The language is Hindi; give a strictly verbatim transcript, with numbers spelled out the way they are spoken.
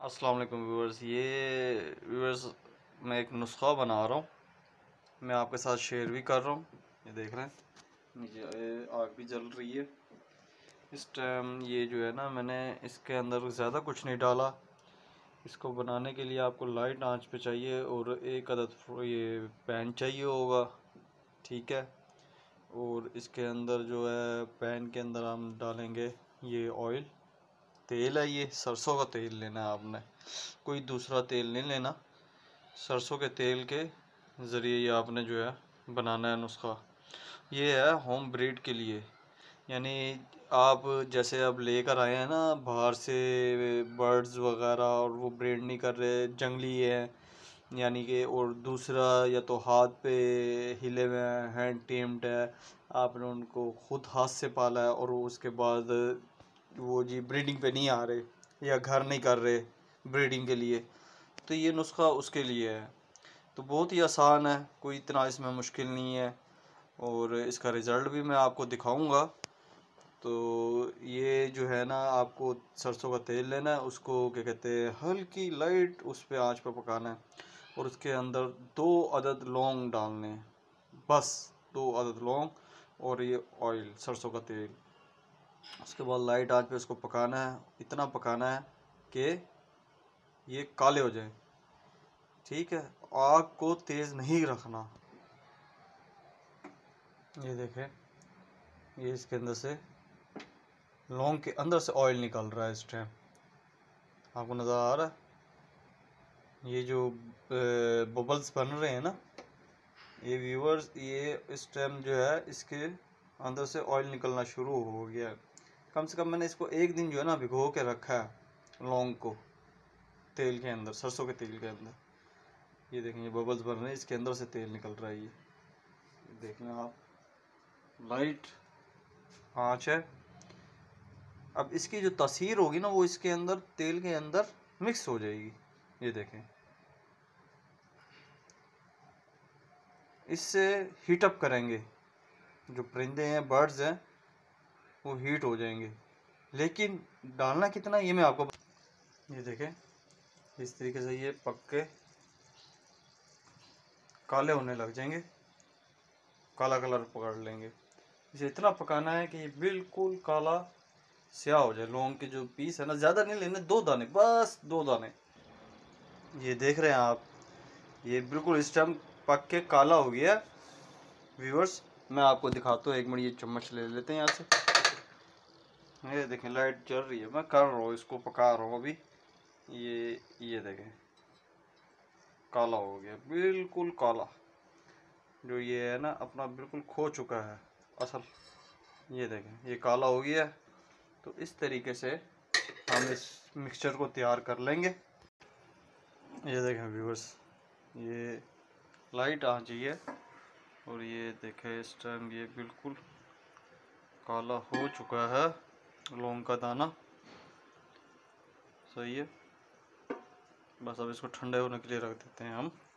अस्सलाम वालेकुम व्यूअर्स। ये व्यूअर्स मैं एक नुस्खा बना रहा हूँ, मैं आपके साथ शेयर भी कर रहा हूँ। ये देख रहे हैं नीचे आग भी जल रही है इस टाइम। ये जो है ना, मैंने इसके अंदर ज़्यादा कुछ नहीं डाला। इसको बनाने के लिए आपको लाइट आंच पे चाहिए और एक अदद ये पैन चाहिए होगा, ठीक है। और इसके अंदर जो है पैन के अंदर हम डालेंगे ये ऑयल, तेल है, ये सरसों का तेल लेना है आपने, कोई दूसरा तेल नहीं लेना। सरसों के तेल के ज़रिए ये आपने जो है बनाना है नुस्खा। ये है होम ब्रीड के लिए, यानी आप जैसे अब लेकर आए हैं ना बाहर से बर्ड्स वगैरह और वो ब्रीड नहीं कर रहे, जंगली है यानी कि, और दूसरा या तो हाथ पे हिले हुए हैं, हैंड टेम्ड है, आपने उनको खुद हाथ से पाला है और उसके बाद वो जी ब्रीडिंग पे नहीं आ रहे या घर नहीं कर रहे ब्रीडिंग के लिए, तो ये नुस्खा उसके लिए है। तो बहुत ही आसान है, कोई इतना इसमें मुश्किल नहीं है और इसका रिज़ल्ट भी मैं आपको दिखाऊंगा। तो ये जो है ना, आपको सरसों का तेल लेना है, उसको क्या कहते हैं हल्की लाइट उस पर आँच पर पकाना है और उसके अंदर दो अदद लौंग डालने हैं, बस दो अदद लौंग और ये ऑयल सरसों का तेल। उसके बाद लाइट आंच पे उसको पकाना है, इतना पकाना है कि ये काले हो जाए, ठीक है। आग को तेज़ नहीं रखना। ये देखें, ये इसके अंदर से लौंग के अंदर से ऑयल निकल रहा है इस टाइम, आपको नज़र आ रहा है। ये जो बबल्स बन रहे हैं ना ये व्यूअर्स, ये इस टाइम जो है इसके अंदर से ऑयल निकलना शुरू हो गया है। कम से कम मैंने इसको एक दिन जो है ना भिगो के रखा है लौंग को तेल के अंदर, सरसों के तेल के अंदर। ये देखें, ये बबल्स बन रहे हैं, इसके अंदर से तेल निकल रहा है। ये देख लें आप, लाइट आँच है। अब इसकी जो तासीर होगी ना वो इसके अंदर तेल के अंदर मिक्स हो जाएगी। ये देखें, इससे हीट अप करेंगे, जो परिंदे हैं बर्ड्स हैं वो हीट हो जाएंगे। लेकिन डालना कितना ये मैं आपको, ये देखें इस तरीके से ये पक के काले होने लग जाएंगे, काला कलर पकड़ लेंगे। इसे इतना पकाना है कि ये बिल्कुल काला स्याह हो जाए। लौंग के जो पीस है ना, ज़्यादा नहीं लेने, दो दाने, बस दो दाने। ये देख रहे हैं आप, ये बिल्कुल इस टाइम पक के काला हो गया व्यूअर्स। मैं आपको दिखाता हूँ, एक मिनट, ये चम्मच ले लेते हैं यहाँ से। ये देखें लाइट जल रही है, मैं कर रहा हूँ, इसको पका रहा हूँ अभी। ये ये देखें काला हो गया, बिल्कुल काला, जो ये है ना अपना बिल्कुल खो चुका है असल। ये देखें ये काला हो गया। तो इस तरीके से हम इस मिक्सचर को तैयार कर लेंगे। ये देखें व्यूअर्स, ये लाइट आ चाहिए और ये देखें इस टाइम ये बिल्कुल काला हो चुका है लौंग का दाना, सही है। बस अब इसको ठंडे होने के लिए रख देते हैं हम।